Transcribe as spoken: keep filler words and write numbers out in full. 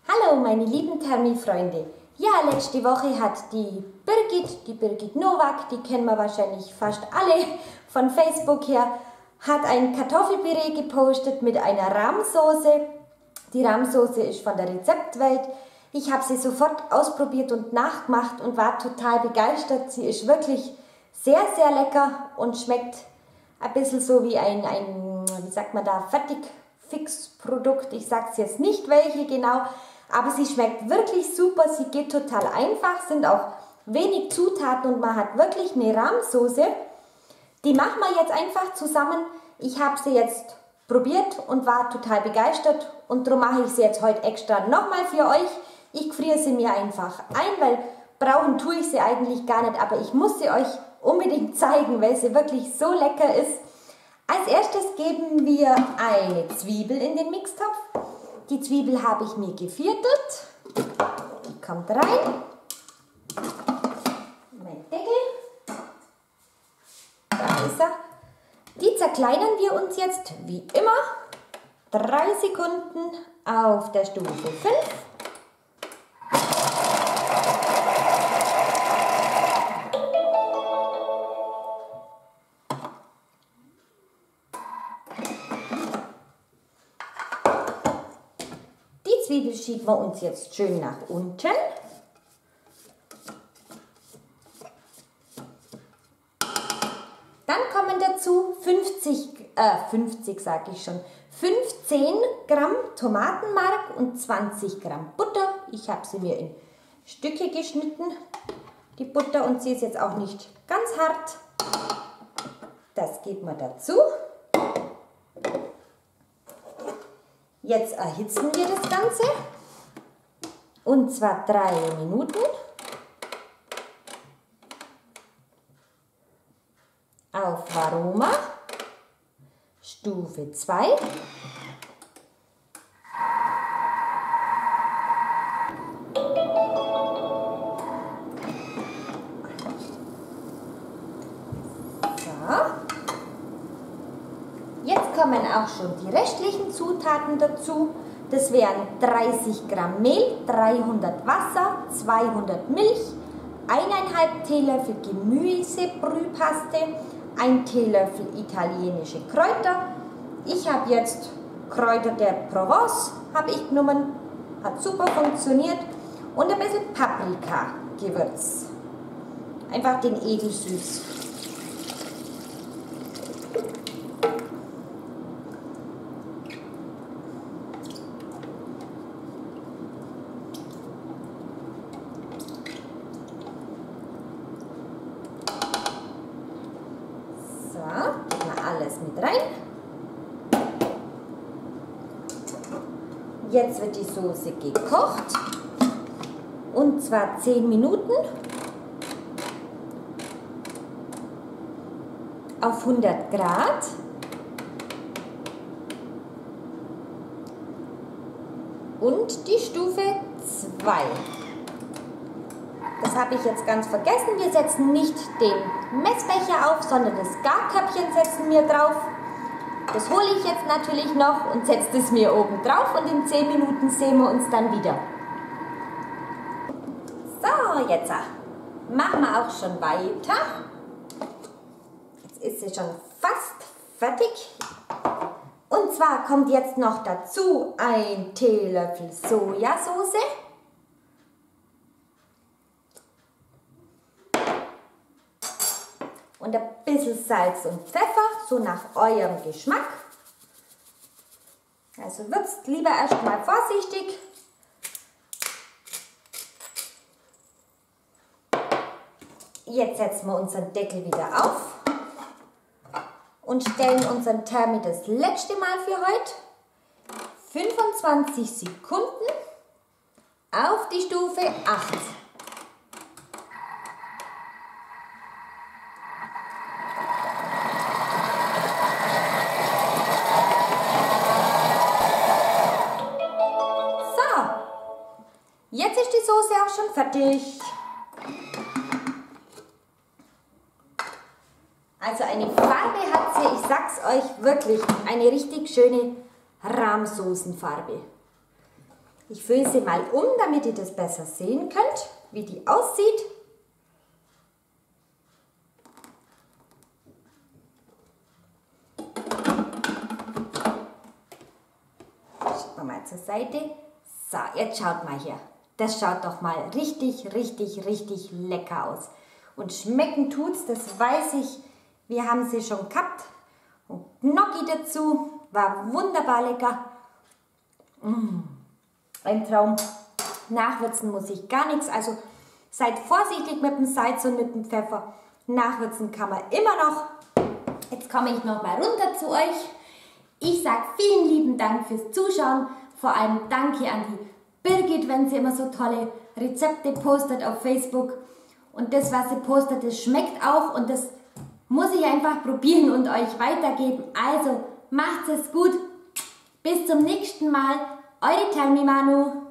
Hallo meine lieben Thermi-Freunde. Ja, letzte Woche hat die Birgit, die Birgit Nowak, die kennen wir wahrscheinlich fast alle von Facebook her, hat ein Kartoffelpüree gepostet mit einer Rahmsoße. Die Rahmsoße ist von der Rezeptwelt. Ich habe sie sofort ausprobiert und nachgemacht und war total begeistert. Sie ist wirklich sehr, sehr lecker und schmeckt ein bisschen so wie ein, ein wie sagt man da, Fertigfixprodukt. Ich sage es jetzt nicht, welche genau. Aber sie schmeckt wirklich super, sie geht total einfach, sind auch wenig Zutaten und man hat wirklich eine Rahmsoße. Die machen wir jetzt einfach zusammen. Ich habe sie jetzt probiert und war total begeistert und darum mache ich sie jetzt heute extra nochmal für euch. Ich friere sie mir einfach ein, weil brauchen tue ich sie eigentlich gar nicht, aber ich muss sie euch unbedingt zeigen, weil sie wirklich so lecker ist. Als erstes geben wir eine Zwiebel in den Mixtopf. Die Zwiebel habe ich mir geviertelt. Die kommt rein. Mein Deckel. Da ist er. Die zerkleinern wir uns jetzt wie immer. Drei Sekunden auf der Stufe fünf. Die Zwiebel schieben wir uns jetzt schön nach unten. Dann kommen dazu fünfzig, äh, fünfzig sage ich schon, fünfzehn Gramm Tomatenmark und zwanzig Gramm Butter. Ich habe sie mir in Stücke geschnitten, die Butter, und sie ist jetzt auch nicht ganz hart. Das geben wir dazu. Jetzt erhitzen wir das Ganze, und zwar drei Minuten. Auf Varoma, Stufe zwei. Jetzt kommen auch schon die restlichen Zutaten dazu. Das wären dreißig Gramm Mehl, dreihundert Wasser, zweihundert Milch, eineinhalb Teelöffel Gemüsebrühpaste, ein Teelöffel italienische Kräuter. Ich habe jetzt Kräuter der Provence habe ich genommen, hat super funktioniert, und ein bisschen Paprika-Gewürz. Einfach den edelsüß. Alles mit rein. Jetzt wird die Soße gekocht, und zwar zehn Minuten auf hundert Grad. Und die Stufe zwei. Das habe ich jetzt ganz vergessen. Wir setzen nicht den Messbecher auf, sondern das Garköpfchen setzen wir drauf. Das hole ich jetzt natürlich noch und setze es mir oben drauf, und in zehn Minuten sehen wir uns dann wieder. So, jetzt machen wir auch schon weiter. Jetzt ist sie schon fast fertig. Und zwar kommt jetzt noch dazu ein Teelöffel Sojasauce. Und ein bisschen Salz und Pfeffer, so nach eurem Geschmack. Also würzt lieber erstmal vorsichtig. Jetzt setzen wir unseren Deckel wieder auf und stellen unseren Thermi das letzte Mal für heute fünfundzwanzig Sekunden auf die Stufe acht. Jetzt ist die Soße auch schon fertig. Also eine Farbe hat sie, ich sag's euch wirklich, eine richtig schöne Rahmsoßenfarbe. Ich fülle sie mal um, damit ihr das besser sehen könnt, wie die aussieht. Schauen wir mal zur Seite. So, jetzt schaut mal hier. Das schaut doch mal richtig, richtig, richtig lecker aus. Und schmecken tut's, das weiß ich. Wir haben sie schon gehabt. Und Gnocchi dazu, war wunderbar lecker. Mmh. Ein Traum. Nachwürzen muss ich gar nichts. Also seid vorsichtig mit dem Salz und mit dem Pfeffer. Nachwürzen kann man immer noch. Jetzt komme ich noch mal runter zu euch. Ich sage vielen lieben Dank fürs Zuschauen. Vor allem danke an die Birgit, wenn sie immer so tolle Rezepte postet auf Facebook. Und das, was sie postet, das schmeckt auch. Und das muss ich einfach probieren und euch weitergeben. Also macht es gut. Bis zum nächsten Mal. Eure Tell Me Manu.